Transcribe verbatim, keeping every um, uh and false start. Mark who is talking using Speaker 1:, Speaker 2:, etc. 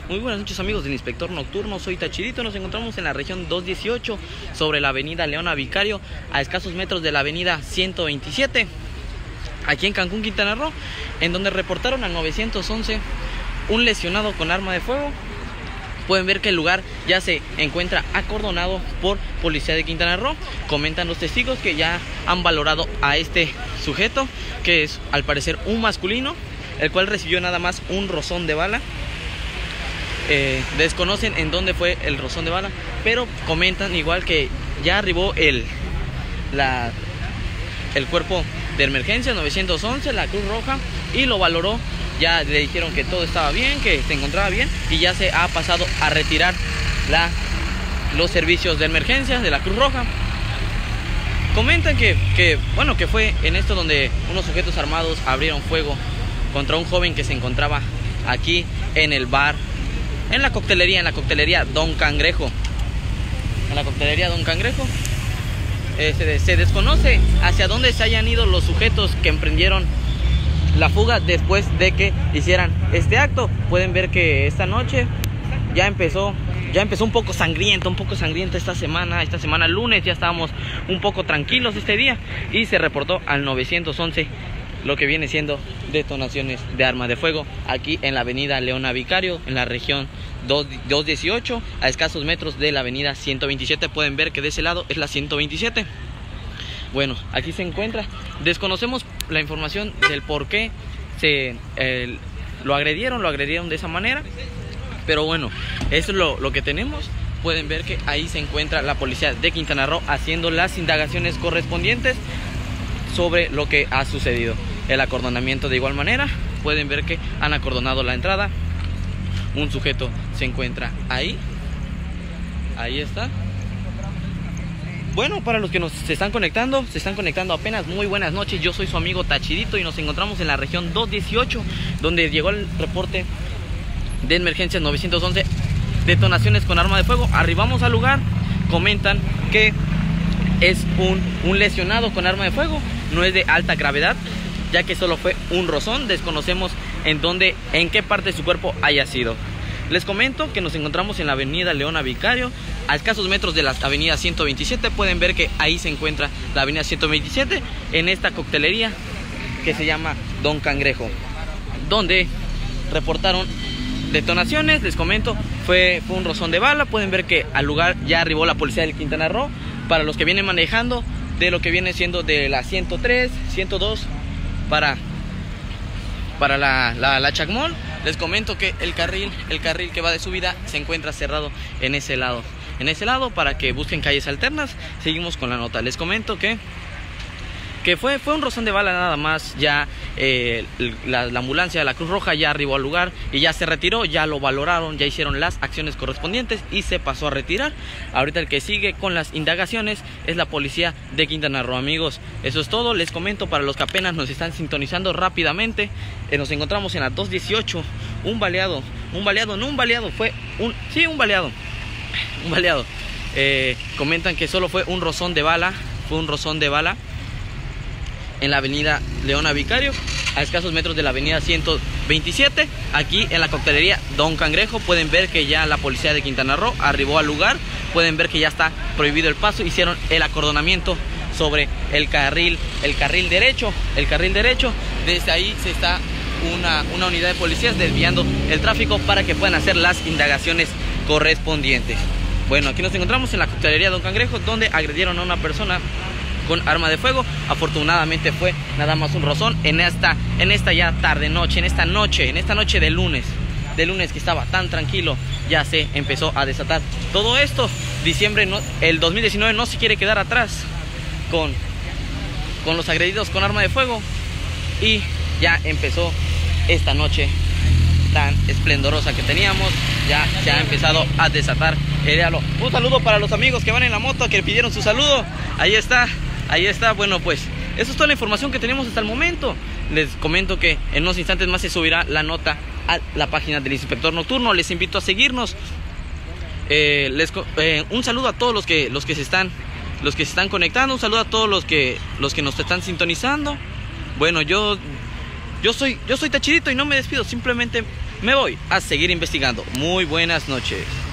Speaker 1: Muy buenas noches, amigos del Inspector Nocturno, soy Tachirito. Nos encontramos en la región doscientos dieciocho, sobre la avenida Leona Vicario, a escasos metros de la avenida ciento veintisiete, aquí en Cancún, Quintana Roo, en donde reportaron al nueve once un lesionado con arma de fuego. Pueden ver que el lugar ya se encuentra acordonado por policía de Quintana Roo. Comentan los testigos que ya han valorado a este sujeto, que es al parecer un masculino, el cual recibió nada más un rozón de bala. Eh, desconocen en dónde fue el rozón de bala, pero comentan igual que ya arribó el, la, el cuerpo de emergencia nueve once, la Cruz Roja, y lo valoró. Ya le dijeron que todo estaba bien, que se encontraba bien, y ya se ha pasado a retirar la, los servicios de emergencia de la Cruz Roja. Comentan que, que, bueno, que fue en esto donde unos sujetos armados abrieron fuego contra un joven que se encontraba aquí en el bar, en la coctelería, en la coctelería Don Cangrejo. En la coctelería Don Cangrejo. Eh, se, se desconoce hacia dónde se hayan ido los sujetos que emprendieron la fuga después de que hicieran este acto. Pueden ver que esta noche ya empezó, ya empezó un poco sangriento, un poco sangriento esta semana. Esta semana lunes ya estábamos un poco tranquilos este día, y se reportó al nueve once lo que viene siendo detonaciones de arma de fuego aquí en la avenida Leona Vicario, en la región doscientos dieciocho, a escasos metros de la avenida ciento veintisiete. Pueden ver que de ese lado es la ciento veintisiete. Bueno, aquí se encuentra. Desconocemos la información del por qué se, eh, lo agredieron, lo agredieron de esa manera. Pero bueno, eso es lo, lo que tenemos. Pueden ver que ahí se encuentra la policía de Quintana Roo haciendo las indagaciones correspondientes sobre lo que ha sucedido. El acordonamiento de igual manera. Pueden ver que han acordonado la entrada. Un sujeto se encuentra ahí. Ahí está. Bueno, para los que nos se están conectando, se están conectando apenas, muy buenas noches. Yo soy su amigo Tachirito y nos encontramos en la región doscientos dieciocho, donde llegó el reporte de emergencia nueve once, detonaciones con arma de fuego. Arribamos al lugar, comentan que es un, un lesionado con arma de fuego, no es de alta gravedad, ya que solo fue un rozón. Desconocemos en dónde, en qué parte de su cuerpo haya sido. Les comento que nos encontramos en la avenida Leona Vicario, a escasos metros de la avenida ciento veintisiete. Pueden ver que ahí se encuentra la avenida ciento veintisiete, en esta coctelería que se llama Don Cangrejo, donde reportaron detonaciones. Les comento, fue, fue un rozón de bala. Pueden ver que al lugar ya arribó la policía del Quintana Roo. Para los que vienen manejando de lo que viene siendo de la ciento tres, ciento dos para, para la, la, la Chacmol, les comento que el carril, el carril que va de subida se encuentra cerrado en ese lado. En ese lado, para que busquen calles alternas. Seguimos con la nota. Les comento que que fue, fue un rozón de bala nada más. Ya eh, la, la ambulancia de la Cruz Roja ya arribó al lugar y ya se retiró, ya lo valoraron, ya hicieron las acciones correspondientes y se pasó a retirar. Ahorita el que sigue con las indagaciones es la policía de Quintana Roo, amigos. Eso es todo. Les comento para los que apenas nos están sintonizando rápidamente, eh, nos encontramos en la doscientos dieciocho. Un baleado, un baleado, no un baleado, fue un, sí, un baleado, un baleado. Eh, comentan que solo fue un rozón de bala, fue un rozón de bala en la avenida Leona Vicario, a escasos metros de la avenida ciento veintisiete, aquí en la coctelería Don Cangrejo. Pueden ver que ya la policía de Quintana Roo arribó al lugar. Pueden ver que ya está prohibido el paso. Hicieron el acordonamiento sobre el carril, el carril derecho, el carril derecho. Desde ahí se está una, una unidad de policías desviando el tráfico para que puedan hacer las indagaciones correspondientes. Bueno, aquí nos encontramos en la coctelería Don Cangrejo, donde agredieron a una persona con arma de fuego. Afortunadamente fue nada más un rozón en esta, en esta ya tarde noche, en esta noche, en esta noche de lunes, de lunes que estaba tan tranquilo. Ya se empezó a desatar todo esto. Diciembre, no, el dos mil diecinueve no se quiere quedar atrás con, con los agredidos con arma de fuego, y ya empezó esta noche tan esplendorosa que teníamos. Ya se ha empezado a desatar el diablo. Un saludo para los amigos que van en la moto, que pidieron su saludo. Ahí está. Ahí está. Bueno, pues eso es toda la información que tenemos hasta el momento. Les comento que en unos instantes más se subirá la nota a la página del Inspector Nocturno. Les invito a seguirnos. Eh, les, eh, un saludo a todos los que los que se están los que se están conectando. Un saludo a todos los que los que nos están sintonizando. Bueno, yo yo soy yo soy Tachirito y no me despido. Simplemente me voy a seguir investigando. Muy buenas noches.